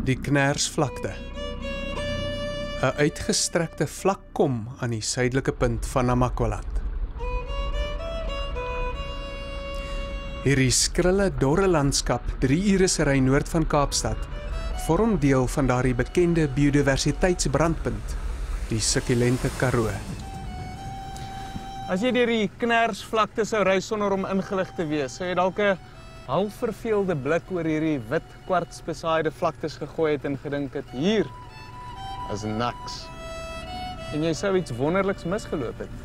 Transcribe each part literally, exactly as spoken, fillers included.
Die Knersvlakte. 'n Uitgestrekte vlakkom aan die suidelike punt van Namakwaland. Hierdie skrille, dorre landskap, drie ure se ry noord van Kaapstad, vorm deel van daardie bekende biodiversiteitsbrandpunt, die succulente Karoo. As jy deur die Knersvlakte sou ry sonder om ingelig te wees, sou jy dalk 'n half verveelde blik oor hierdie wit quartz besaaide vlaktes gegooi het en gedink het, hier is niks. En jy sou iets wonderliks misgeloop het.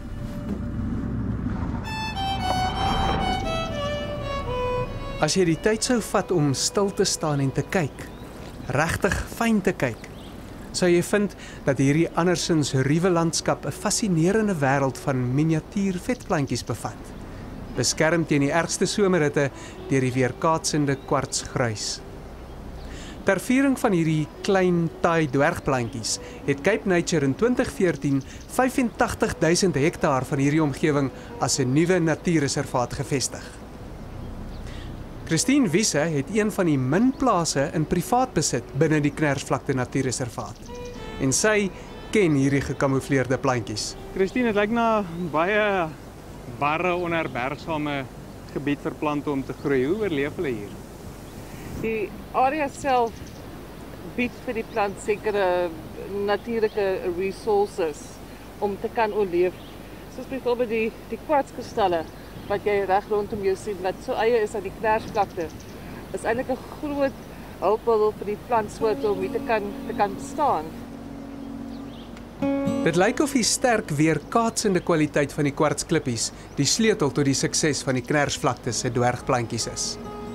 As jy die tyd sou vat om stil te staan en te kyk, regtig fyn te kyk, sou jy vind dat hierdie andersins ruwe landskap 'n fascinerende wêreld van miniatuur vetplantjies bevat, beskerm teen die ergste somerhitte deur die weerkaatsende kwartsgruis. Ter viering van hierdie klein taai dwergplantjies het Cape Nature in twintig veertien vyfentagtig duisend hektaar van hierdie omgewing as 'n nuwe natuurreservaat gevestig. Christine Wiese het een van die min plase in privaat besit binne die Knersvlakte natuurreservaat. En sy ken hierdie gekamoufleerde plantjies. Christine, het lyk na baie barre, onherbergsame gebied vir plante om te groei. Hoe oorleef hulle hier? Die area self bied vir die plant sekere natuurlike resources om te kan oorleef. Soos byvoorbeeld die, die kwartskristalle wat jy reg rondom jou sien, wat so eie is aan die Knersvlakte, is eintlik 'n groot hulpmiddel vir die plantsoorte om hier te kan, te kan bestaan. Dit lyk of die sterk weerkaatsende kwaliteit van die kwartsklippies die sleutel tot die sukses van die Knersvlakte se dwergplantjies is.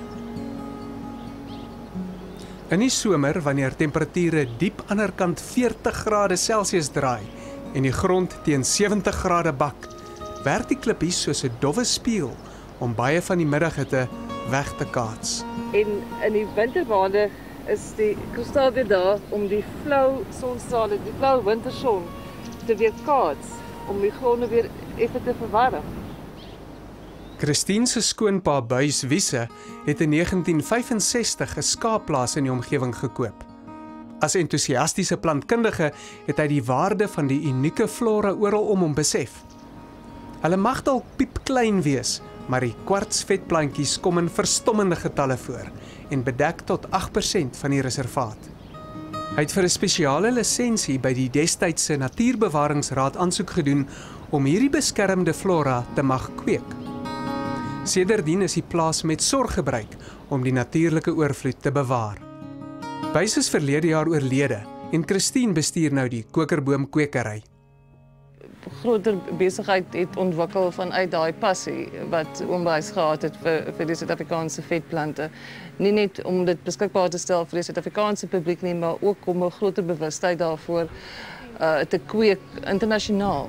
In die somer, wanneer temperature diep aanderkant veertig grade Celsius draai en die grond teen sewentig grade bak, werk die klippies soos 'n dowwe spieël om baie van die middaghitte weg te kaats. En in die wintermaande is die kristal weer daar om die flou sonstrale, die flou winterson te weerkaats, om die gronde weer effe te verwarm. Christine se skoonpa Buys Wiese het in negentien vyfensestig 'n skaapplaas in die omgewing gekoop. As entoesiastiese plantkundige het hy die waarde van die unieke flora oral om hom besef. Hulle mag dalk piepklein wees, maar die kwartsvetplantjies kom in verstommende getalle voor en bedek tot agt persent van die reservaat. Hy het vir 'n spesiale lisensie by die destydse Natuurbewaringsraad aansoek gedoen om hierdie beskermde flora te mag kweek. Sedertdien is die plaas met sorg gebruik om die natuurlike oorvloed te bewaar. Buys is verlede jaar oorlede en Christine bestuur nou die kokerboomkwekery. Groter besigheid het ontwikkel vanuit daai passie wat oom Buys gehad het vir, vir die Suid-Afrikaanse vetplante. Nie net om dit beskikbaar te stel vir die Suid-Afrikaanse publiek nie, maar ook om 'n groter bewustheid daarvoor uh, te kweek internasionaal.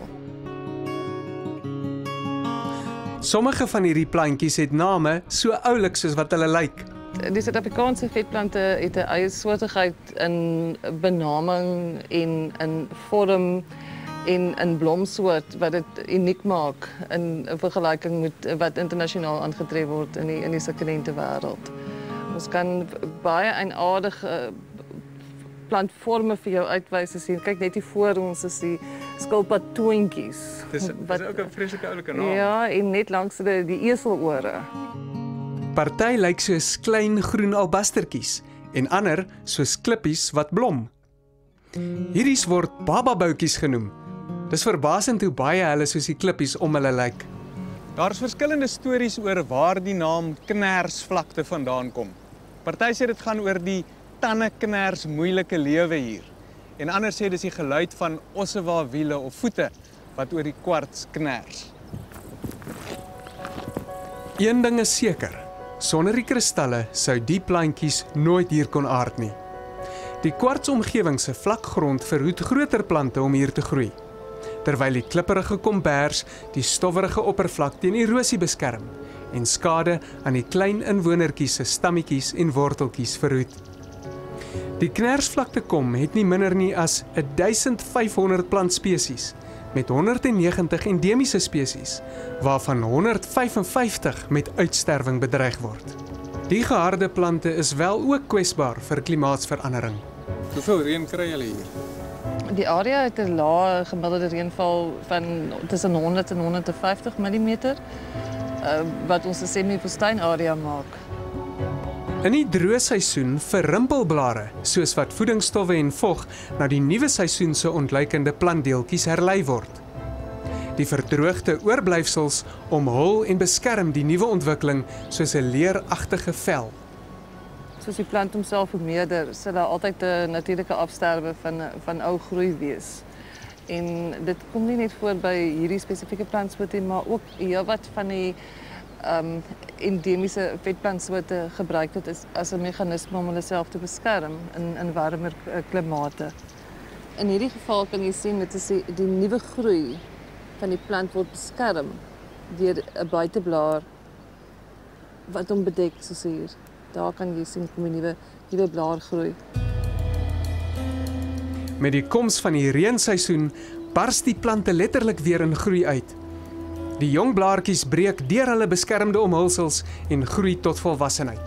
Sommige van hierdie plantjies het name so oulik soos wat hulle lyk. Die Suid-Afrikaanse vetplante het 'n eie soortigheid in benaming en in vorm en in blomsoort wat dit uniek maak in vergelyking met wat internasionaal aangetref word in die in die sukkulente wêreld. Ons kan baie eienaardige plantvorme vir jou uitwys as jy kyk net hier voor ons is die skilpadtoontjies. Dis wat is ook 'n vreeslike oulike naam. Ja, en net langs die, die eselore. Party lyk soos klein groen albastertjies en ander soos klippies wat blom. Hierdie word bababoutjies genoem. Dis verbasend hoe baie hulle soos die klippies om hulle lyk. Daar's verskillende stories oor waar die naam Knersvlakte vandaan kom. Party sê dit gaan oor die tandekners moeilike lewe hier. En ander sê dis die geluid van ossewa wiele of voete wat oor die kwarts kners. Een ding is seker, sonder die kristalle sou die plantjies nooit hier kon aard nie. Die kwartsomgewing se vlakgrond verhoed groter plante om hier te groei, terwyl die klipperige kombers die stowwerige oppervlak teen erosie beskerm en skade aan die klein inwonertjies se stammetjies en worteltjies verhoed. Die Knersvlakte kom het nie minder nie as duisend vyfhonderd plantspesies met honderdnegentig endemiese spesies, waarvan honderdvyfenvyftig met uitsterwing bedreig word. Die geharde plante is wel ook kwesbaar vir klimaatsverandering. Hoeveel reën kry julle hier? Die area het 'n lae gemiddelde reënval van tussen honderd en honderdvyftig millimeter, uh, wat ons 'n semi-woestyn area maak. In die droë seisoen verrimpel blare, soos wat voedingsstowwe en vog na die nuwe seisoen se ontluikende plantdeeltjies herlei word. Die verdroogde oorblyfsels omhul en beskerm die nuwe ontwikkeling soos 'n leeragtige vel. Soos die plant homself vermeerder, sal daar altyd 'n natuurlike afsterwe van van ou groei wees. En dit kom nie net voor by hierdie spesifieke plantsoorte, maar ook heelwat van die um, endemiese vetplantsoorte gebruik dit as, as 'n meganisme om hulle self te beskerm in, in warmer klimate. In hierdie geval kan jy sien dit is die, die nuwe groei van die plant word beskerm deur 'n buiteblaar wat hom bedek soos hier. Daar kan jy sien kom 'n nuwe nuwe blaar groei. Met die koms van die reenseisoen bars die plante letterlik weer in groei uit. Die jong blaartjies breek deur hulle beskermde omhulsels en groei tot volwassenheid.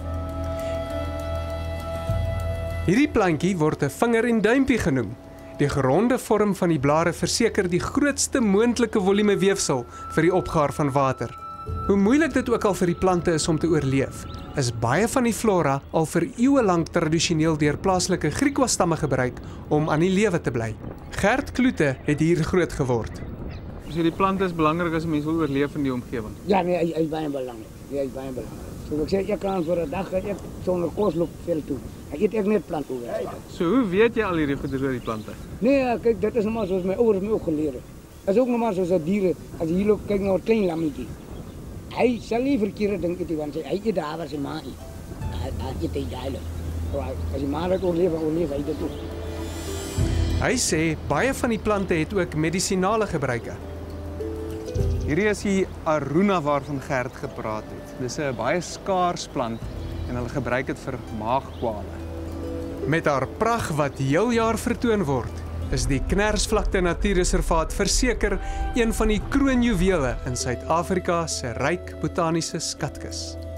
Hierdie plantjie word 'n vinger en duimpie genoem. Die geronde vorm van die blare verseker die grootste moontlike volume weefsel vir die opgaar van water. Hoe moeilik dit ook al vir die plante is om te oorleef, is baie van die flora al vir eeue lank tradisioneel deur plaaslike Griekwa-stamme gebruik om aan die lewe te bly. Gert Kloete het hier groot geword. So die plante is belangrik as mense wil oorleef in die omgewing. Ja, nee, hy, hy is baie belangrik. Ja, hy is baie belangrik. So ek sê, ek kan vir 'n dag ek sonder kos loop veel toe. Ek eet ek net plante oor. So hoe weet jy al hierdie goeders oor die plante? Nee, kyk, dit is nog maar soos my ouers my ook geleer het. Is ook nog maar soos 'n diere. As jy hier loop, kyk na 'n klein lammetjie. Hy sal nie verkeerde dink het, want hy eet daar waar sy ma eet. Hy, hy eet hy duidelik. As die ma dit oorleef, oorleef hy dit ook. Hy sê baie van die plante het ook medisinale gebruike. Hierdie is die aruna waarvan Gert gepraat het. Dis 'n baie skaars plant en hulle gebruik dit vir maagkwale. Met haar pragt wat heel jaar vertoon word, is die Knersvlakte Natuurreservaat verseker een van die kroonjuwele in Suid-Afrika se ryk botaniese skatkis.